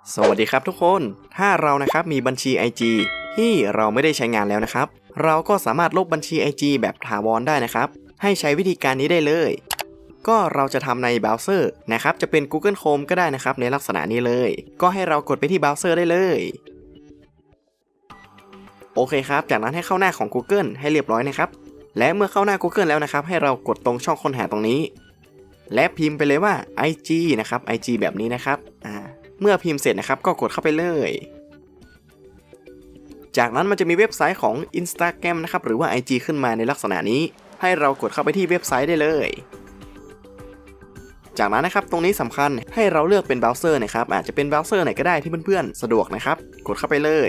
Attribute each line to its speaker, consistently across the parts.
Speaker 1: สวัสดีครับทุกคนถ้าเรานะครับมีบัญชี IG ที่เราไม่ได้ใช้งานแล้วนะครับเราก็สามารถลบบัญชี IG แบบถาวรได้นะครับให้ใช้วิธีการนี้ได้เลยก็เราจะทำในเบราว์เซอร์นะครับจะเป็น Google Chrome ก็ได้นะครับในลักษณะนี้เลยก็ให้เรากดไปที่เบราว์เซอร์ได้เลยโอเคครับจากนั้นให้เข้าหน้าของ Google ให้เรียบร้อยนะครับและเมื่อเข้าหน้า Google แล้วนะครับให้เรากดตรงช่องค้นหาตรงนี้และพิมพ์ไปเลยว่า IG นะครับ IG แบบนี้นะครับเมื่อพิมพ์เสร็จนะครับก็กดเข้าไปเลยจากนั้นมันจะมีเว็บไซต์ของ Instagram นะครับหรือว่า IG ขึ้นมาในลักษณะนี้ให้เรากดเข้าไปที่เว็บไซต์ได้เลยจากนั้นนะครับตรงนี้สำคัญให้เราเลือกเป็นเบราว์เซอร์นะครับอาจจะเป็นเบราว์เซอร์ไหนก็ได้ที่เพื่อนๆสะดวกนะครับกดเข้าไปเลย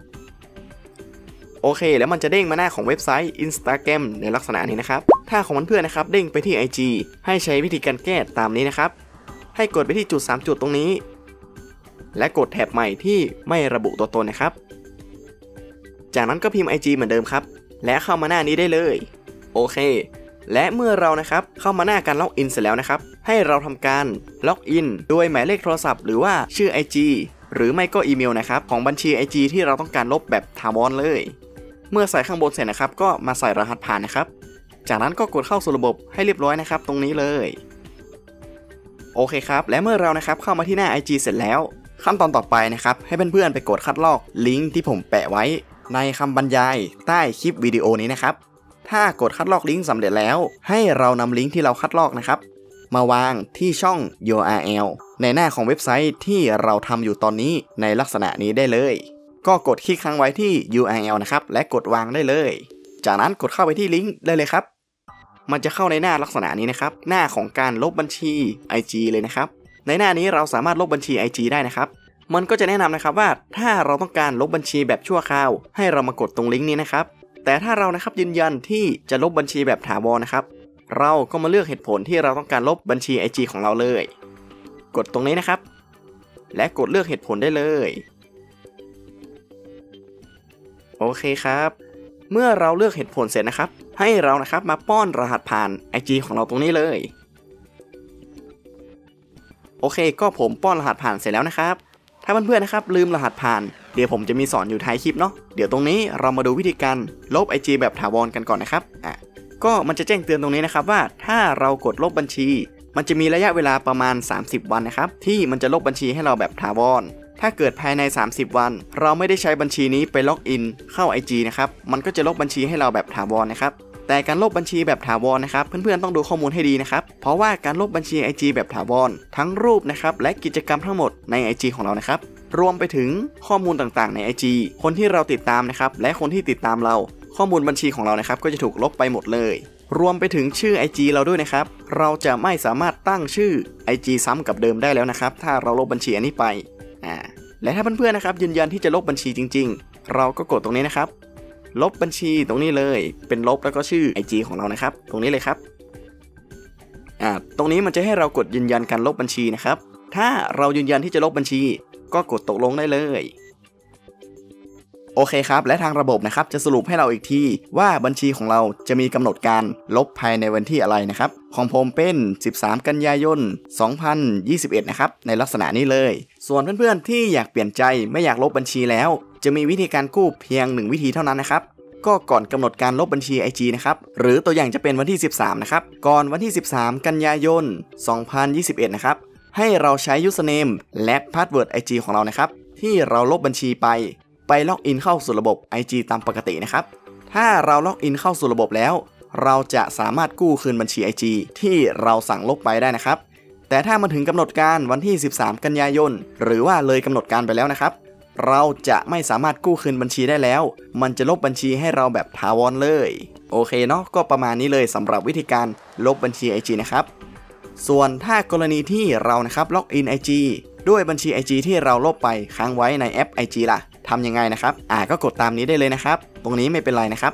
Speaker 1: โอเคแล้วมันจะเด้งมาหน้าของเว็บไซต์ Instagram ในลักษณะนี้นะครับถ้าของเพื่อนๆนะครับเด้งไปที่ IG ให้ใช้วิธีการแก้ตามนี้นะครับให้กดไปที่จุด3จุดตรงนี้และกดแท็บใหม่ที่ไม่ระบุตัวตนนะครับจากนั้นก็พิมพ์ IG เหมือนเดิมครับและเข้ามาหน้านี้ได้เลยโอเคและเมื่อเรานะครับเข้ามาหน้าการล็อกอินเสร็จแล้วนะครับให้เราทำการล็อกอินโดยหมายเลขโทรศัพท์หรือว่าชื่อ IG หรือไม่ก็อีเมลนะครับของบัญชี IG ที่เราต้องการลบแบบถาวรเลยเมื่อใส่ข้างบนเสร็จนะครับก็มาใส่รหัสผ่านนะครับจากนั้นก็กดเข้าสู่ระบบให้เรียบร้อยนะครับตรงนี้เลยโอเคครับและเมื่อเรานะครับเข้ามาที่หน้า IG เสร็จแล้วขั้นตอนต่อไปนะครับให้เพื่อนๆไปกดคัดลอกลิงก์ที่ผมแปะไว้ในคำบรรยายใต้คลิปวิดีโอนี้นะครับถ้ากดคัดลอกลิงก์สำเร็จแล้วให้เรานำลิงก์ที่เราคัดลอกนะครับมาวางที่ช่อง URL ในหน้าของเว็บไซต์ที่เราทำอยู่ตอนนี้ในลักษณะนี้ได้เลยก็กดคลิกค้างไว้ที่ URL นะครับและกดวางได้เลยจากนั้นกดเข้าไปที่ลิงก์ได้เลยครับมันจะเข้าในหน้าลักษณะนี้นะครับหน้าของการลบบัญชี IG เลยนะครับในหน้านี้เราสามารถลบบัญชี IG ได้นะครับมันก็จะแนะนำนะครับว่าถ้าเราต้องการลบบัญชีแบบชั่วคราวให้เรามากดตรงลิงก์นี้นะครับแต่ถ้าเรานะครับยืนยันที่จะลบบัญชีแบบถาวรนะครับเราก็มาเลือกเหตุผลที่เราต้องการลบบัญชี IG ของเราเลยกดตรงนี้นะครับและกดเลือกเหตุผลได้เลยโอเคครับเมื่อเราเลือกเหตุผลเสร็จนะครับให้เรานะครับมาป้อนรหัสผ่าน IG ของเราตรงนี้เลยโอเคก็ผมป้อนรหัสผ่านเสร็จแล้วนะครับถ้าเพื่อนๆนะครับลืมรหัสผ่านเดี๋ยวผมจะมีสอนอยู่ท้ายคลิปเนาะเดี๋ยวตรงนี้เรามาดูวิธีการลบ IG แบบถาวรกันก่อนนะครับก็มันจะแจ้งเตือนตรงนี้นะครับว่าถ้าเรากดลบบัญชีมันจะมีระยะเวลาประมาณ30วันนะครับที่มันจะลบบัญชีให้เราแบบถาวรถ้าเกิดภายใน30วันเราไม่ได้ใช้บัญชีนี้ไปล็อกอินเข้า IG นะครับมันก็จะลบบัญชีให้เราแบบถาวรนะครับแต่การลบบัญชีแบบถาวรนะครับเพื่อนๆต้องดูข้อมูลให้ดีนะครับเพราะว่าการลบบัญชี IG แบบถาวรทั้งรูปนะครับและกิจกรรมทั้งหมดใน IG ของเรานะครับรวมไปถึงข้อมูลต่างๆใน IG คนที่เราติดตามนะครับและคนที่ติดตามเราข้อมูลบัญชีของเรานะครับก็จะถูกลบไปหมดเลยรวมไปถึงชื่อ IG เราด้วยนะครับเราจะไม่สามารถตั้งชื่อ IG ซ้ำกับเดิมได้แล้วนะครับถ้าเราลบบัญชีอันนี้ไปและถ้าเพื่อนๆนะครับยืนยันที่จะลบบัญชีจริงๆเราก็กดตรงนี้นะครับลบบัญชีตรงนี้เลยเป็นลบแล้วก็ชื่อ IG ของเรานะครับตรงนี้เลยครับตรงนี้มันจะให้เรากดยืนยันการลบบัญชีนะครับถ้าเรายืนยันที่จะลบบัญชีก็กดตกลงได้เลยโอเคครับและทางระบบนะครับจะสรุปให้เราอีกทีว่าบัญชีของเราจะมีกำหนดการลบภายในวันที่อะไรนะครับของผมเป็น13กันยายน2021นะครับในลักษณะนี้เลยส่วนเพื่อนๆที่อยากเปลี่ยนใจไม่อยากลบบัญชีแล้วจะมีวิธีการกู้เพียง1วิธีเท่านั้นนะครับก็ก่อนกำหนดการลบบัญชี IG นะครับหรือตัวอย่างจะเป็นวันที่13นะครับก่อนวันที่13กันยายน2021นะครับให้เราใช้ username และ password IG ของเรานะครับที่เราลบบัญชีไปล็อกอินเข้าสู่ระบบ IG ตามปกตินะครับถ้าเราล็อกอินเข้าสู่ระบบแล้วเราจะสามารถกู้คืนบัญชี IG ที่เราสั่งลบไปได้นะครับแต่ถ้ามาถึงกำหนดการวันที่13กันยายนหรือว่าเลยกำหนดการไปแล้วนะครับเราจะไม่สามารถกู้คืนบัญชีได้แล้วมันจะลบบัญชีให้เราแบบถาวรเลยโอเคเนาะก็ประมาณนี้เลยสำหรับวิธีการลบบัญชี IG นะครับส่วนถ้ากรณีที่เรานะครับล็อกอิน IG ด้วยบัญชี IG ที่เราลบไปค้างไว้ในแอป IG ล่ะทำยังไงนะครับก็กดตามนี้ได้เลยนะครับตรงนี้ไม่เป็นไรนะครับ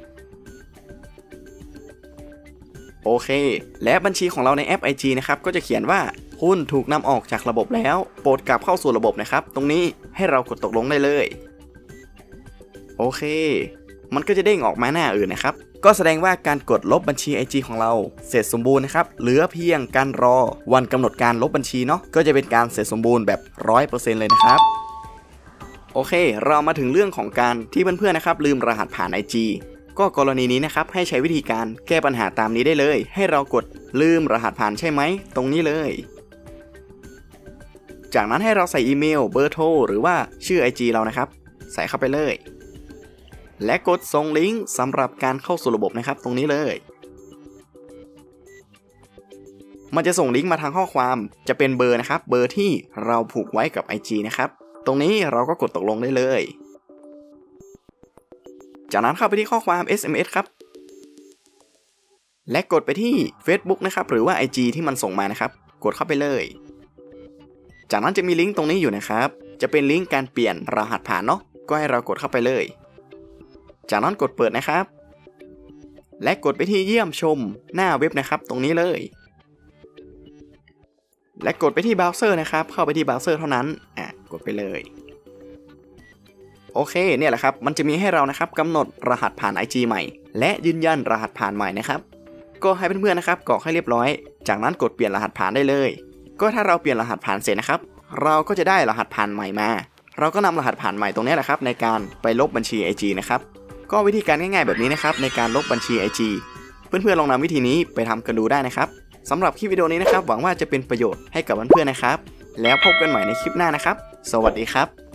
Speaker 1: โอเคและบัญชีของเราในแอป IG นะครับก็จะเขียนว่าคุณถูกนำออกจากระบบแล้วโปรดกลับเข้าสู่ระบบนะครับตรงนี้ให้เรากดตกลงได้เลยโอเคมันก็จะเด้งออกมาหน้าอื่นนะครับก็แสดงว่าการกดลบบัญชี IG ของเราเสร็จสมบูรณ์นะครับเหลือเพียงการรอวันกำหนดการลบบัญชีเนาะก็จะเป็นการเสร็จสมบูรณ์แบบ 100% เลยนะครับโอเคเรามาถึงเรื่องของการที่เพื่อนๆนะครับลืมรหัสผ่าน IG ก็กรณีนี้นะครับให้ใช้วิธีการแก้ปัญหาตามนี้ได้เลยให้เรากดลืมรหัสผ่านใช่ไหมตรงนี้เลยจากนั้นให้เราใส่อีเมลเบอร์โทรหรือว่าชื่อ IG เรานะครับใส่เข้าไปเลยและกดส่งลิงก์สำหรับการเข้าสู่ระบบนะครับตรงนี้เลยมันจะส่งลิงก์มาทางข้อความจะเป็นเบอร์นะครับเบอร์ที่เราผูกไว้กับ IG นะครับตรงนี้เราก็กดตกลงได้เลยจากนั้นเข้าไปที่ข้อความ SMS ครับและกดไปที่ Facebook นะครับหรือว่า IG ที่มันส่งมานะครับกดเข้าไปเลยจากนั้นจะมีลิงก์ตรงนี้อยู่นะครับจะเป็นลิงก์การเปลี่ยนรหัสผ่านเนาะก็ให้เรากดเข้าไปเลยจากนั้นกดเปิดนะครับและกดไปที่เยี่ยมชมหน้าเว็บนะครับตรงนี้เลยและกดไปที่เบราว์เซอร์นะครับเข้าไปที่เบราว์เซอร์เท่านั้นกดไปเลยโอเคเนี่ยแหละครับมันจะมีให้เรานะครับกำหนดรหัสผ่าน IG ใหม่และยืนยันรหัสผ่านใหม่นะครับก็ให้เพื่อนๆนะครับกรอกให้เรียบร้อยจากนั้นกดเปลี่ยนรหัสผ่านได้เลยก็ถ้าเราเปลี่ยนรหัสผ่านเสร็จนะครับเราก็จะได้รหัสผ่านใหม่มาเราก็นำรหัสผ่านใหม่ตรงนี้แหละครับในการไปลบบัญชี IG นะครับก็วิธีการง่ายๆแบบนี้นะครับในการลบบัญชี IG เพื่อนๆลองนำวิธีนี้ไปทำกันดูได้นะครับสำหรับคลิปวิดีโอนี้นะครับหวังว่าจะเป็นประโยชน์ให้กับเพื่อนๆนะครับแล้วพบกันใหม่ในคลิปหน้านะครับสวัสดีครับ